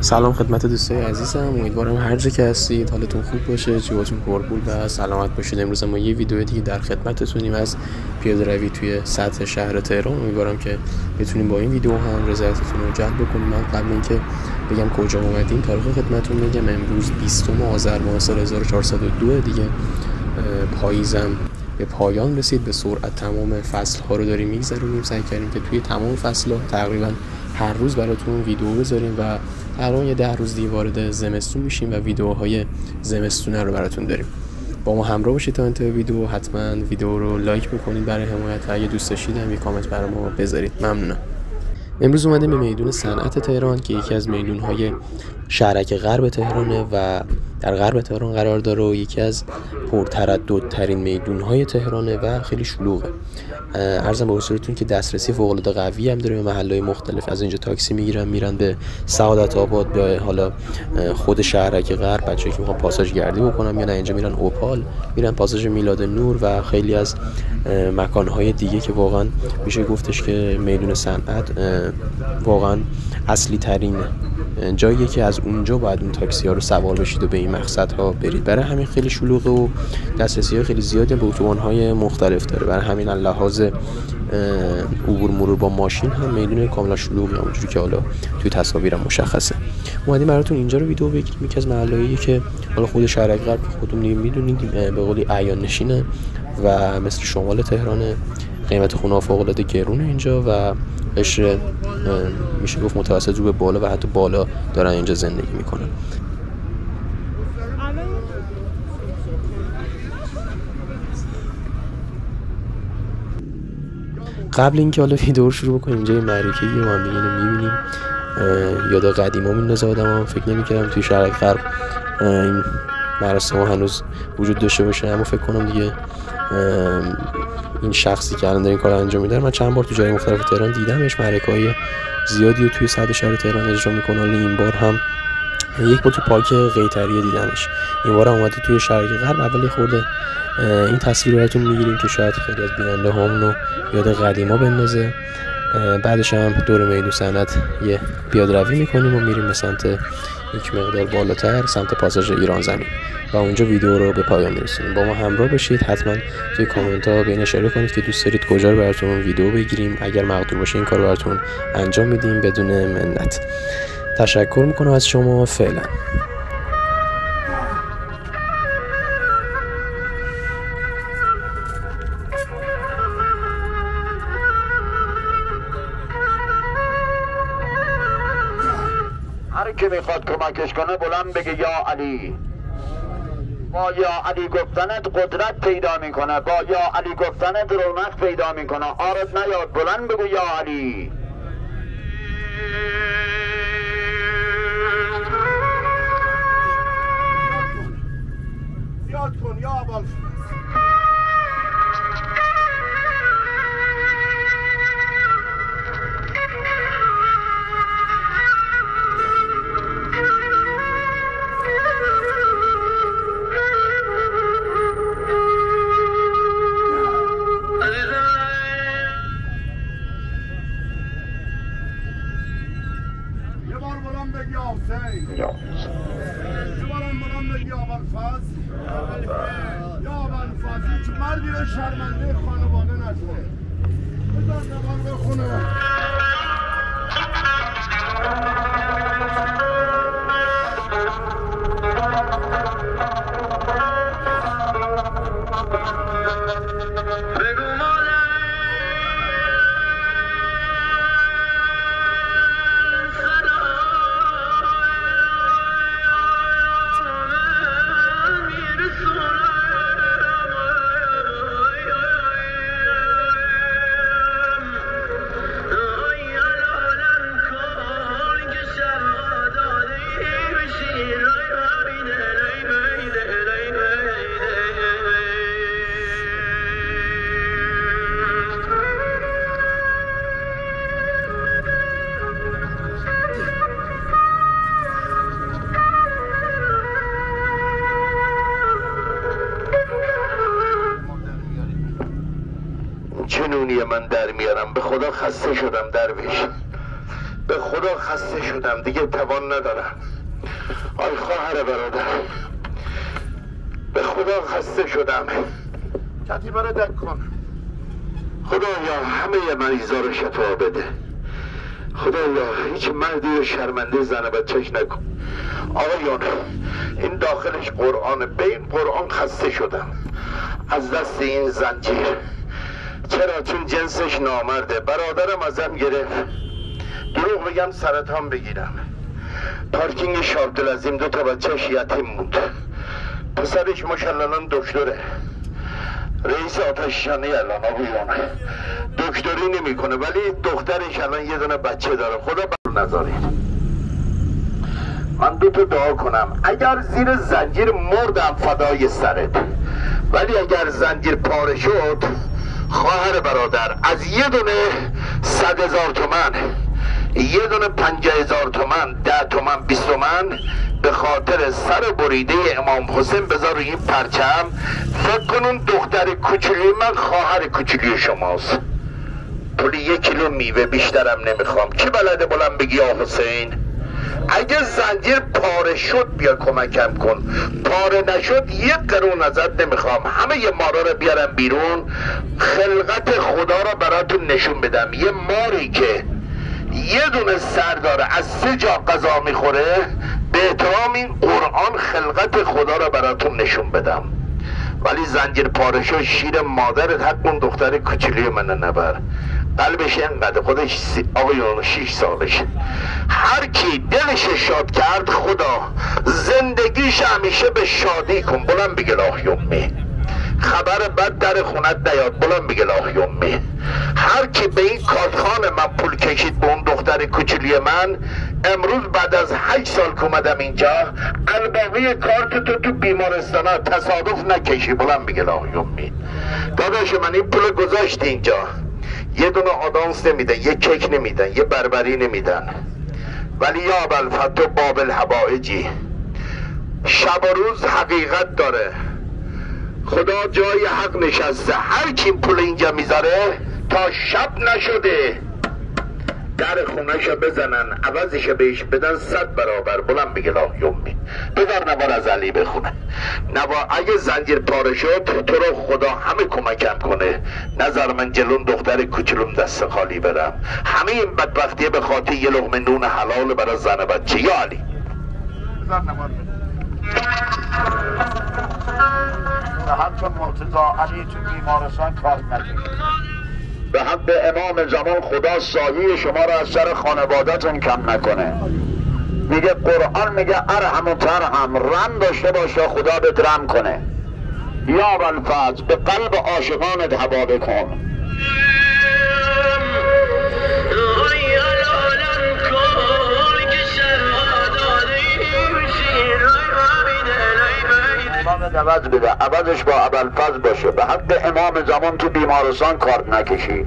سلام خدمت دوستای عزیزم، امیدوارم هر جا که هستید حالتون خوب باشه، جیباتون پرپول و سلامت باشید. امروز ما یه ویدیو دیگه در خدمتتونیم از پیاده روی توی سطح شهر تهران. امیدوارم که بتونیم با این ویدیو هم رضایتتون رو جلب بکنیم. من قبل اینکه بگم کجا اومدیم تاریخ خدمتتون میگم. امروز 20 آذر ماه سال 1402 دیگه پاییزم به پایان رسید. به سرعت تمام فصل‌ها رو داریم میگذرونیم. سعی کردیم که توی تمام فصل‌ها تقریبا هر روز براتون ویدیو بذاریم و الان یه 10 روز دیگه وارد زمستون میشیم و ویدیوهای زمستونه رو براتون داریم. با ما همراه باشید تا انتهای ویدیو. حتما ویدیو رو لایک میکنید برای حمایت و اگه دوست داشتید هم یه کامنت برای ما بذارید. ممنونم. امروز اومدیم به میدون صنعت تهران که یکی از میدون‌های شهرک غرب تهرانه و در غرب تهران قرار داره و یکی از پرترددترین میدون‌های تهرانه و خیلی شلوغه. عرضم به حضورتون که دسترسی فوق‌العاده قوی هم داره به محله‌های مختلف. از اینجا تاکسی میگیرن میرن به سعادت آباد، به حالا خود شهرک غرب. بچه‌ای که میخوان پاساژ گردی بکنن یا نه اینجا میرن اوپال، میرن پاساژ میلاد نور و خیلی از مکان‌های دیگه که واقعا میشه گفتش که میدون صنعت واقعا اصلی ترین جاییه که از اونجا باید اون تاکسی ها رو سوار بشید و به این مقصدها برید. برای همین خیلی شلوغه و دسترسی های خیلی زیادی به اتوبان‌های مختلف داره. برای همین لحاظ عبور مرور با ماشین هم میدون کاملا شلوغی، همونجوری که حالا توی تصاویرم مشخصه. اومدیم براتون اینجا رو ویدیو بگیریم. یکی از محلهایی که حالا خود شهرک غرب خودتون میدونید به قولی اعیان نشینه و مثل شمال تهران. قیمت خونه فوق‌العاده گرونه اینجا و قشر میشه گفت متوسط رو به بالا و حتی بالا دارن اینجا زندگی میکنن. قبل اینکه حالا ویدیو رو شروع بکنیم اینجا یه معرکه‌ای رو هم دیگه میبینیم. یاد قدیما میندازه آدم‌ها. فکر نمی‌کردم توی شهرک غرب این مراسم هنوز وجود داشته باشه، اما فکر کنم دیگه این شخصی که الان داره این کار انجام میده من چند بار تو جای مختلف تهران دیدمش. معرکه‌های زیادی رو توی سطح شهر تهران اجرا میکنه. حالا این بار هم یک بار تو پارک قیطریه دیدمش. این بار هم اومده توی شهرک غرب. اول خورده این تصویر رو براتون میگیریم که شاید خیلی از بیننده هامونو یاد قدیما بندازه. بعدش هم دور میدون صنعت یه پیاده روی میکنیم و میریم به سمت یک مقدار بالاتر، سمت پاساژ ایران زمین و اونجا ویدیو رو به پایان میرسونیم. با ما همراه باشید. حتما توی کامنت ها بین اشاره کنید که دوست دارید کجا رو براتون ویدیو بگیریم. اگر مقدور باشه این کار رو براتون انجام میدیم بدون منت. تشکر میکنم از شما. فعلا هر که میخواد کمکش کنه بلند بگه یا علی. با یا علی گفتنت قدرت پیدا میکنه، با یا علی گفتنت رونق پیدا میکنه. آرت نیاد، بلند بگو یا علی. زیاد کن یا ابوالفضل. یا ابوالفضل هیچ مردی رو شرمنده خانواده نکنه. بذار نماز بخونه. چنونی من در میارم. به خدا خسته شدم درویش، به خدا خسته شدم دیگه توان ندارم. آی خواهر برادر به خدا خسته شدم. کتیبه رو دک کن. خدایا همه مریضا رو شفا بده. خدایا هیچ مردی رو شرمنده زن بچه‌ش نکن. آقایون این داخلش قرآنه، به این قرآن خسته شدم از دست این زنجیر. چرا؟ چون جنسش نامرده. برادرم ازم گرفت دروغ بگم سرطان بگیرم. پارکینگ شابدالعظیم 2 تا بچه‌ش یتیم موند. پسرش ماشاءالله دکتره، رئیس آتش‌نشانی الان. آقایون دکتری نمیکنه ولی دخترش الان یه دونه بچه داره. خدا بر نذارید. من 2 تا دعا کنم. اگر زیر زنجیر مردم فدای سرت، ولی اگر زنجیر پاره شد خواهر برادر از یه دونه 100,000 تومان، یه دونه 50,000 تومان، 10 تومان، 20 تومان به خاطر سر بریده امام حسین بذار روی این پرچم. فکر کنون دختر کوچولی من خواهر کوچولی شماست. پولی 1 کیلو میوه بیشترم نمیخوام. کی بلده بلند بگی یا حسین؟ اگه زنجیر پاره شد بیا کمکم کن، پاره نشد 1 قرون ازت نمیخوام. همه یه مارا رو بیارم بیرون، خلقت خدا رو براتون نشون بدم. یه ماری که یه دونه سر داره از 3 جا غذا میخوره، به احترام این قرآن خلقت خدا رو براتون نشون بدم. ولی زنجیر پاره شد شیر مادرت حق اون دختر کوچولی من نبر. قلبش اینقدر خودش آقایون 6 سالش. هر کی دلش شاد کرد خدا زندگیش همیشه به شادی کن. بلند بگه لاهی امي. خبر بد در خونت نیاد. بلند بگه لاهی امي. هر کی به این کارخانه من پول کشید به اون دختر کوچولی من، امروز بعد از 8 سال که اومدم اینجا الباقی کارت تو بیمارستان ها تصادف نکشی. بلند بگه لاهی امي. داداش من این پول گذاشت اینجا، یه دونه آدانس نمیدن، یه کیک نمیدن، یه بربری نمیدن، ولی یا ابوالفتح باب الحوائجی شب و روز حقیقت داره. خدا جای حق نشسته. هر کی پول اینجا میذاره تا شب نشده در خونهشو بزنن عوضش بهش بدن 100 برابر. بلند بگه لاهی امي. بذار نوار از علی بخونه. نوار اگه زنجیر پاره شد تو رو خدا همه کمکم کنه. نظر من جلون دختر کوچولوم دست خالی برم. همه این بدبختیه به خاطر یه لقمه نون حلال برای زن بچه. یا علی بذار نوار بده. همچون مرتضی علی تو بیمارستان کار نکنه. به حق امام زمان خدا سایه شما رو از سر خانوادتون کم نکنه. میگه قرآن میگه ارحم و ترحم، رحم داشته باش تا خدا بهت رحم کنه. یا ابوالفضل به قلب عاشقانت هوا بکن. عوض بده، عوضش با ابوالفضل باشه. به حق امام زمان تو بیمارستان کارت نکشی.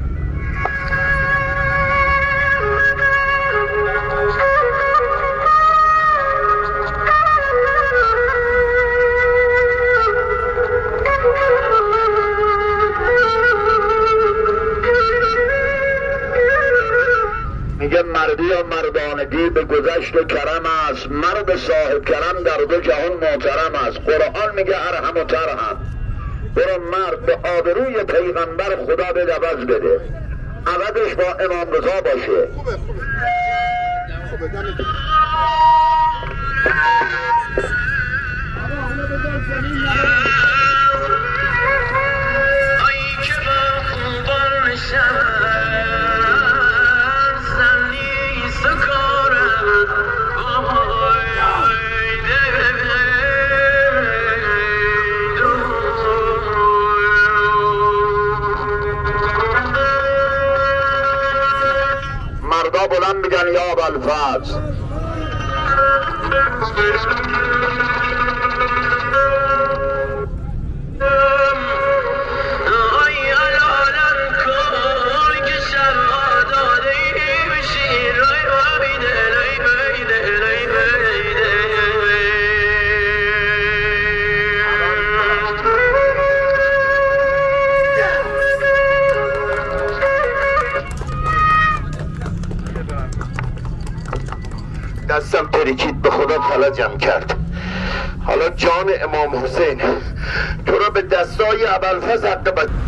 میگه مردی و مردانگی به گذشت و کرم است، مرد صاحب کرم در 2 جهان محترم است. قرآن میگه ارحم و ترحم. برو مرد به آبروی پیغمبر خدا به عوض بده، عوضش با امام رضا باشه. خوبه مردا بلند میگن یا ابوالفضل. دستم ترکید به خدا فلجم کرد. حالا جان امام حسین تو را به دستای ابوالفضل حق